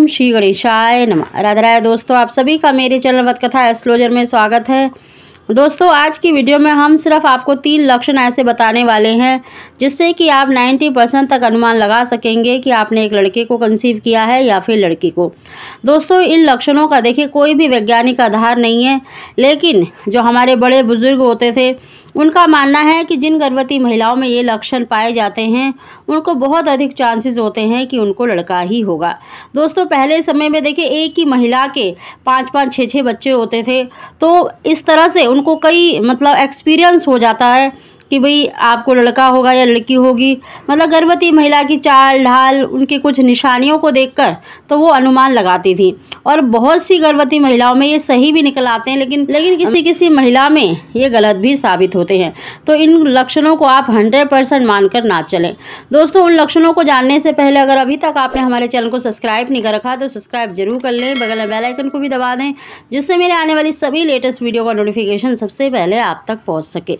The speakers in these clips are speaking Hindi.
ओम श्री गणेशाय नमः। राधे राधे दोस्तों, आप सभी का मेरे चैनल वत कथा एस्ट्रोलॉजर में स्वागत है। दोस्तों, आज की वीडियो में हम सिर्फ आपको 3 लक्षण ऐसे बताने वाले हैं जिससे कि आप 90% तक अनुमान लगा सकेंगे कि आपने एक लड़के को कंसीव किया है या फिर लड़की को। दोस्तों, इन लक्षणों का देखिए कोई भी वैज्ञानिक आधार नहीं है, लेकिन जो हमारे बड़े बुजुर्ग होते थे उनका मानना है कि जिन गर्भवती महिलाओं में ये लक्षण पाए जाते हैं उनको बहुत अधिक चांसेस होते हैं कि उनको लड़का ही होगा। दोस्तों, पहले समय में देखिए एक ही महिला के 5-5, 6-6 बच्चे होते थे, तो इस तरह से उनको कई एक्सपीरियंस हो जाता है कि भाई आपको लड़का होगा या लड़की होगी। गर्भवती महिला की चाल ढाल, उनकी कुछ निशानियों को देखकर तो वो अनुमान लगाती थी, और बहुत सी गर्भवती महिलाओं में ये सही भी निकल आते हैं, लेकिन किसी महिला में ये गलत भी साबित होते हैं। तो इन लक्षणों को आप 100% मानकर ना चलें। दोस्तों, उन लक्षणों को जानने से पहले अगर अभी तक आपने हमारे चैनल को सब्सक्राइब नहीं कर रखा तो सब्सक्राइब जरूर कर लें, बगल में बेल आइकन को भी दबा दें जिससे मेरे आने वाली सभी लेटेस्ट वीडियो का नोटिफिकेशन सबसे पहले आप तक पहुँच सके।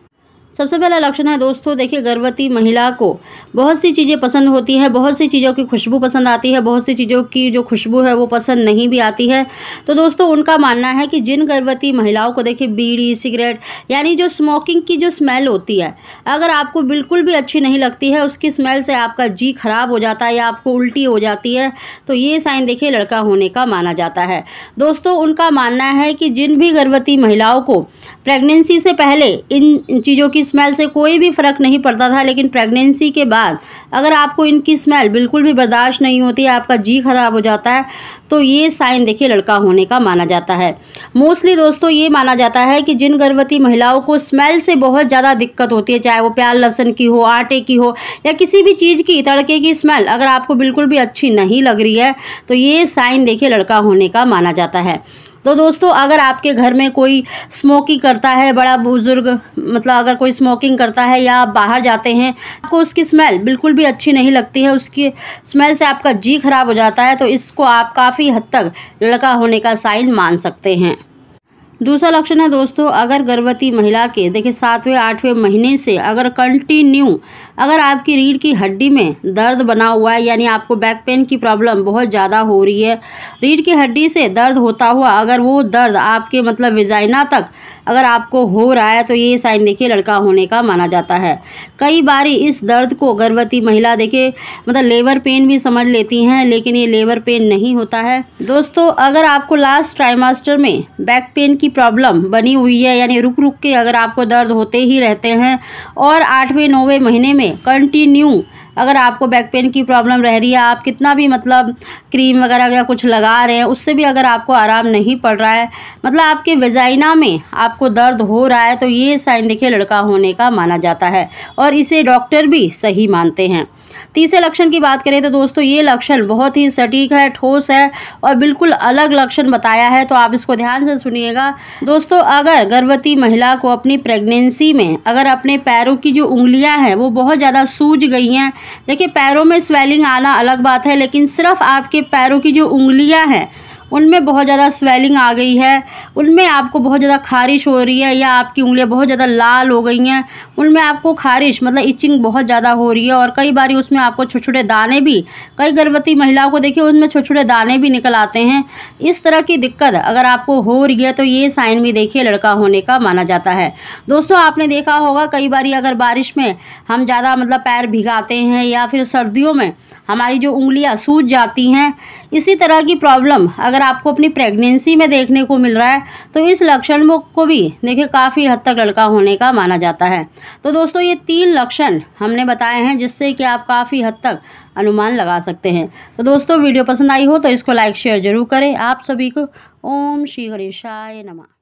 सबसे पहला लक्षण है दोस्तों, देखिए गर्भवती महिला को बहुत सी चीज़ें पसंद होती हैं, बहुत सी चीज़ों की खुशबू पसंद आती है, बहुत सी चीज़ों की जो खुशबू है वो पसंद नहीं भी आती है। तो दोस्तों, उनका मानना है कि जिन गर्भवती महिलाओं को देखिए बीड़ी सिगरेट यानी जो स्मोकिंग की जो स्मेल होती है, अगर आपको बिल्कुल भी अच्छी नहीं लगती है, उसकी स्मेल से आपका जी खराब हो जाता है या आपको उल्टी हो जाती है, तो ये साइन देखिए लड़का होने का माना जाता है। दोस्तों, उनका मानना है कि जिन भी गर्भवती महिलाओं को प्रेगनेंसी से पहले इन चीज़ों की स्मेल से कोई भी फ़र्क नहीं पड़ता था, लेकिन प्रेगनेंसी के बाद अगर आपको इनकी स्मेल बिल्कुल भी बर्दाश्त नहीं होती है, आपका जी खराब हो जाता है, तो ये साइन देखिए लड़का होने का माना जाता है। मोस्टली दोस्तों ये माना जाता है कि जिन गर्भवती महिलाओं को स्मेल से बहुत ज़्यादा दिक्कत होती है, चाहे वो प्याज लहसुन की हो, आटे की हो या किसी भी चीज़ की तड़के की स्मेल अगर आपको बिल्कुल भी अच्छी नहीं लग रही है, तो ये साइन देखिए लड़का होने का माना जाता है। तो दोस्तों, अगर आपके घर में कोई स्मोकिंग करता है, बड़ा बुजुर्ग अगर कोई स्मोकिंग करता है या आप बाहर जाते हैं, आपको उसकी स्मेल बिल्कुल भी अच्छी नहीं लगती है, उसकी स्मेल से आपका जी खराब हो जाता है, तो इसको आप काफ़ी हद तक लड़का होने का साइन मान सकते हैं। दूसरा लक्षण है दोस्तों, अगर गर्भवती महिला के देखिए 7वें 8वें महीने से अगर कंटिन्यू अगर आपकी रीढ़ की हड्डी में दर्द बना हुआ है, यानी आपको बैक पेन की प्रॉब्लम बहुत ज़्यादा हो रही है, रीढ़ की हड्डी से दर्द होता हुआ अगर वो दर्द आपके विजाइना तक अगर आपको हो रहा है, तो ये साइन देखिए लड़का होने का माना जाता है। कई बारी इस दर्द को गर्भवती महिला देखिए लेबर पेन भी समझ लेती हैं, लेकिन ये लेबर पेन नहीं होता है। दोस्तों, अगर आपको लास्ट ट्राइमेस्टर में बैक पेन की प्रॉब्लम बनी हुई है, यानी रुक रुक के अगर आपको दर्द होते ही रहते हैं, और 8वें 9वें महीने में कंटिन्यू अगर आपको बैक पेन की प्रॉब्लम रह रही है, आप कितना भी क्रीम वगैरह या कुछ लगा रहे हैं, उससे भी अगर आपको आराम नहीं पड़ रहा है, आपके वेजाइना में आपको दर्द हो रहा है, तो ये साइन देखिए लड़का होने का माना जाता है, और इसे डॉक्टर भी सही मानते हैं। तीसरे लक्षण की बात करें तो दोस्तों, ये लक्षण बहुत ही सटीक है, ठोस है और बिल्कुल अलग लक्षण बताया है, तो आप इसको ध्यान से सुनिएगा। दोस्तों, अगर गर्भवती महिला को अपनी प्रेगनेंसी में अगर अपने पैरों की जो उंगलियां हैं वो बहुत ज़्यादा सूज गई हैं, देखिए पैरों में स्वेलिंग आना अलग बात है, लेकिन सिर्फ आपके पैरों की जो उंगलियां हैं उनमें बहुत ज़्यादा स्वेलिंग आ गई है, उनमें आपको बहुत ज़्यादा खारिश हो रही है, या आपकी उंगलियां बहुत ज़्यादा लाल हो गई हैं, उनमें आपको खारिश इचिंग बहुत ज़्यादा हो रही है, और कई बारी उसमें आपको छोटे छोटे दाने भी, कई गर्भवती महिलाओं को देखिए उसमें छोटे छोटे दाने भी निकल आते हैं। इस तरह की दिक्कत अगर आपको हो रही है, तो ये साइन भी देखिए लड़का होने का माना जाता है। दोस्तों, आपने देखा होगा कई बारी अगर बारिश में हम ज़्यादा पैर भिगाते हैं, या फिर सर्दियों में हमारी जो उंगलियां सूज जाती हैं, इसी तरह की प्रॉब्लम अगर आपको अपनी प्रेगनेंसी में देखने को मिल रहा है, तो इस लक्षण को भी देखिए काफ़ी हद तक लड़का होने का माना जाता है। तो दोस्तों, ये 3 लक्षण हमने बताए हैं जिससे कि आप काफ़ी हद तक अनुमान लगा सकते हैं। तो दोस्तों, वीडियो पसंद आई हो तो इसको लाइक शेयर जरूर करें। आप सभी को ओम श्री गणेशाय नमः।